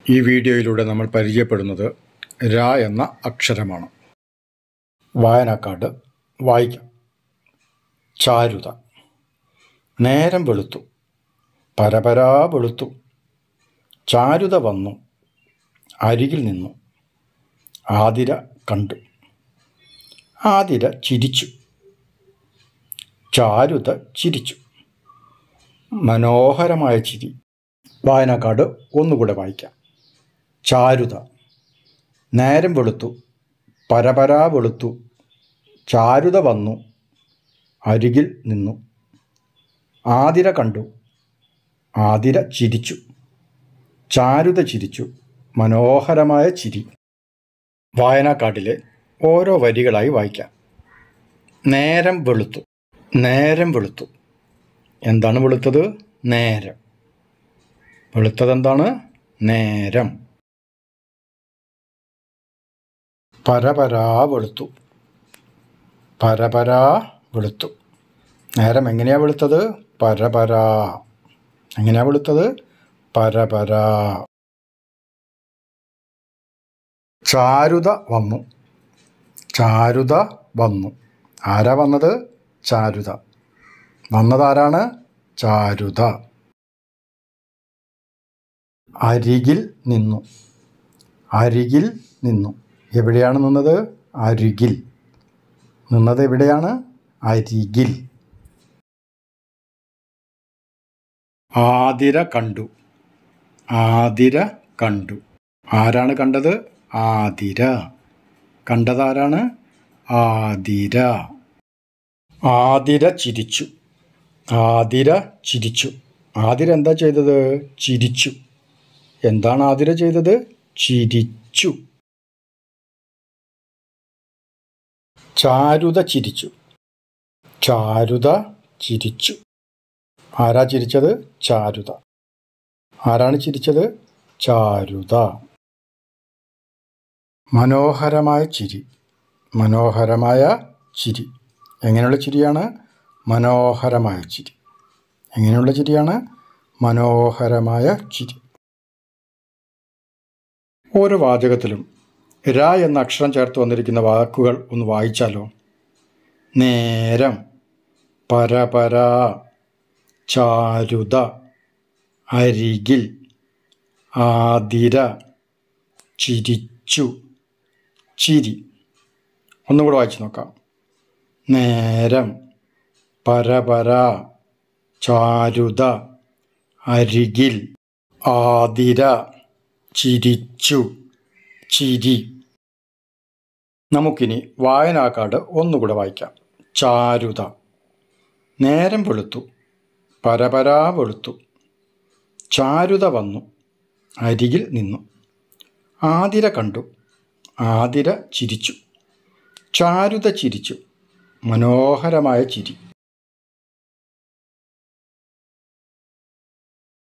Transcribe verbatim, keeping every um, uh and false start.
ഈ വീഡിയോയിലൂടെ നമ്മൾ പരിചയപ്പെടുന്നത് ര എന്ന അക്ഷരമാണ്. വായനക്കാർഡ് വായിക്കാം. ചാരുത. നേരം വെളുത്തു, പരപരാ വെളുത്തു, ചാരുത വന്നു, അരികിൽ നിന്നു, ആതിര കണ്ടു. ആതിര ചിരിച്ചു, ചാരുത ചിരിച്ചു. മനോഹരമായ ചിരി. വായനക്കാർഡ് ഒന്നുകൂടെ വായിക്കാം. ചാരുത. നേരം വെളുത്തു, പരപരാ വെളുത്തു, ചാരുത വന്നു, അരികിൽ നിന്നു, ആതിര കണ്ടു. ആതിര ചിരിച്ചു, ചാരുത ചിരിച്ചു. മനോഹരമായ ചിരി. വായനക്കാർഡിലെ ഓരോ വരികളായി വായിക്കാം. നേരം വെളുത്തു. നേരം വെളുത്തു. എന്താണ് വെളുത്തത്? നേരം. വെളുത്തതെന്താണ്? നേരം. പരപരാ വെളുത്തു. പരപരാ വെളുത്തു. നേരം എങ്ങനെയാ വെളുത്തത്? പരപരാ. എങ്ങനെയാ വെളുത്തത്? പരപരാ. ചാരുത വന്നു. ചാരുത വന്നു. ആരാ വന്നത്? ചാരുത. വന്നതാരാണ്? ചാരുത. അരികിൽ നിന്നു. അരികിൽ നിന്നു. എവിടെയാണ് നിന്നത്? അരികിൽ. നിന്നത് എവിടെയാണ്? അരികിൽ. ആതിര കണ്ടു. ആതിര കണ്ടു. ആരാണ് കണ്ടത്? ആതിര. കണ്ടതാരാണ്? ആതിര. ആതിര ചിരിച്ചു. ആതിര ചിരിച്ചു. ആതിര എന്താ ചെയ്തത്? ചിരിച്ചു. എന്താണ് ആതിര ചെയ്തത്? ചിരിച്ചു. ചാരുത ചിരിച്ചു. ചാരുത ചിരിച്ചു. ആരാ ചിരിച്ചത്? ചാരുത. ആരാണ് ചിരിച്ചത്? ചാരുത. മനോഹരമായ ചിരി. മനോഹരമായ ചിരി. എങ്ങനെയുള്ള ചിരിയാണ്? മനോഹരമായ ചിരി. എങ്ങനെയുള്ള ചിരിയാണ്? മനോഹരമായ ചിരി. ഓരോ വാചകത്തിലും ര എന്ന അക്ഷരം ചേർത്ത് വന്നിരിക്കുന്ന വാക്കുകൾ ഒന്ന് വായിച്ചാലോ? നേരം, പരപരാ, ചാരുത, അരികിൽ, ആതിര, ചിരിച്ചു, ചിരി. ഒന്നുകൂടെ വായിച്ചു നോക്കാം. നേരം, പരപരാ, ചാരുത, അരികിൽ, ആതിര, ചിരിച്ചു, ചിരി. നമുക്കിനി വായനക്കാർഡ് ഒന്നുകൂടെ വായിക്കാം. ചാരുത. നേരം വെളുത്തു, പരപരാ വെളുത്തു, ചാരുത വന്നു, അരികിൽ നിന്നു, ആതിര കണ്ടു. ആതിര ചിരിച്ചു, ചാരുത ചിരിച്ചു. മനോഹരമായ ചിരി.